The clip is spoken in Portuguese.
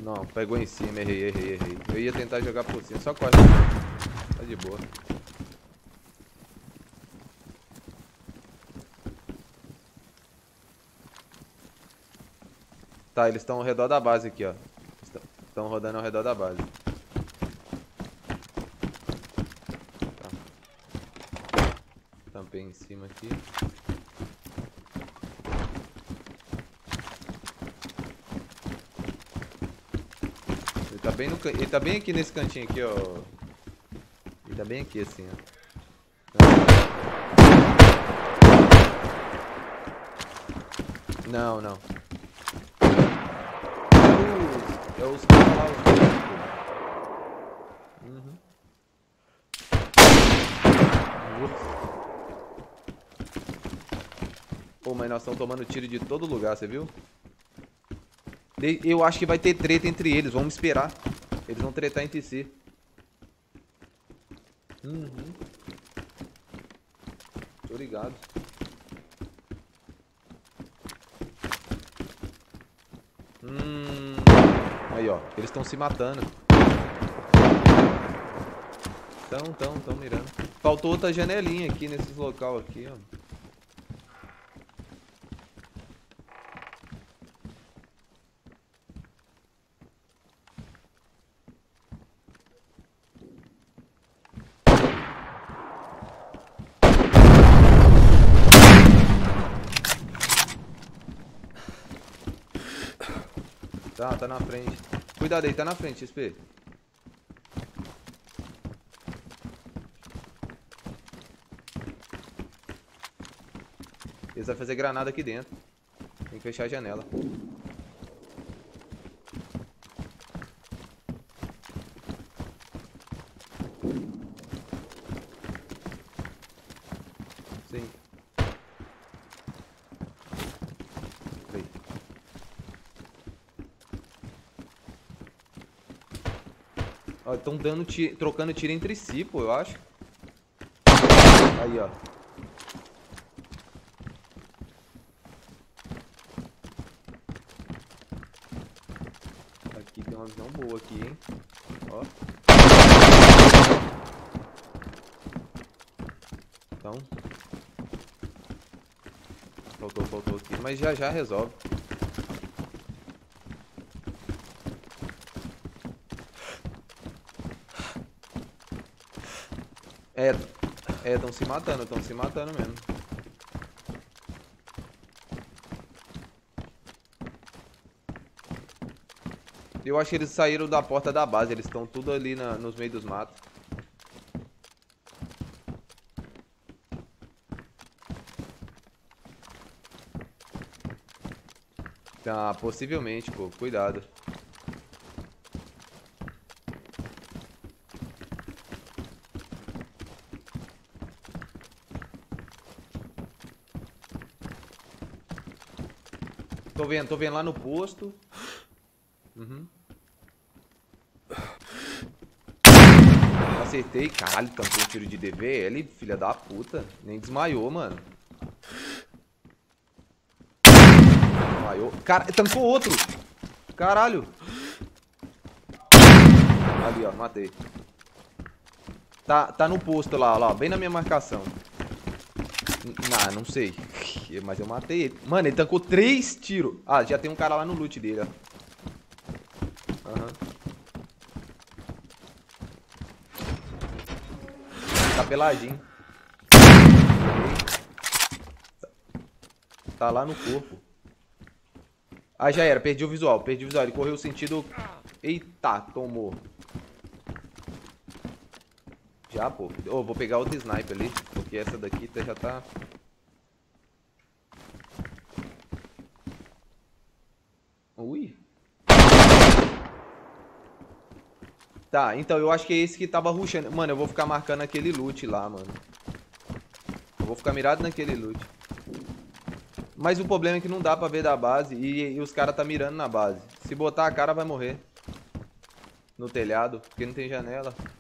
Não, pegou em cima, errei. Eu ia tentar jogar por cima, só corre. Tá de boa. Tá, eles estão ao redor da base aqui, ó. Estão rodando ao redor da base. Tá. Tampei em cima aqui. Ele tá bem aqui nesse cantinho aqui, ó. Ele tá bem aqui assim, ó. Não. É os caras lá. Uhum. Pô, mas nós estamos tomando tiro de todo lugar, você viu? Eu acho que vai ter treta entre eles, vamos esperar. Eles vão tretar entre si. Uhum. Tô ligado. Aí, ó. Eles estão se matando. Tão mirando. Faltou outra janelinha aqui nesses local aqui, ó. Tá na frente. Cuidado aí, tá na frente, XP. Eles vão fazer granada aqui dentro. Tem que fechar a janela. Sim. Aí. Ó, estão trocando tiro entre si, pô, eu acho. Aí, ó. Aqui tem uma visão boa aqui, hein. Ó. Então. Faltou aqui. Mas já resolve. Estão se matando mesmo. Eu acho que eles saíram da porta da base, eles estão tudo ali nos meios dos matos. Tá, possivelmente, pô, cuidado. Tô vendo lá no posto. Uhum. Acertei, caralho, tampou o tiro de DVL, filha da puta. Nem desmaiou, mano. Desmaiou. Cara, tancou outro. Caralho. Ali, ó, matei. Tá no posto lá, ó, bem na minha marcação. Não sei. Mas eu matei ele. Mano, ele tancou 3 tiros. Ah, já tem um cara lá no loot dele, ó. Aham. Tá peladinho. Tá lá no corpo. Ah, já era. Perdi o visual. Ele correu o sentido... Eita, tomou. Já, pô. Oh, vou pegar outra sniper ali. Porque essa daqui já tá... Ui. Tá, então eu acho que é esse que tava rushando. Mano, eu vou ficar marcando aquele loot lá, mano. Eu vou ficar mirado naquele loot. Mas o problema é que não dá pra ver da base e os caras tá mirando na base. Se botar a cara vai morrer. No telhado, porque não tem janela.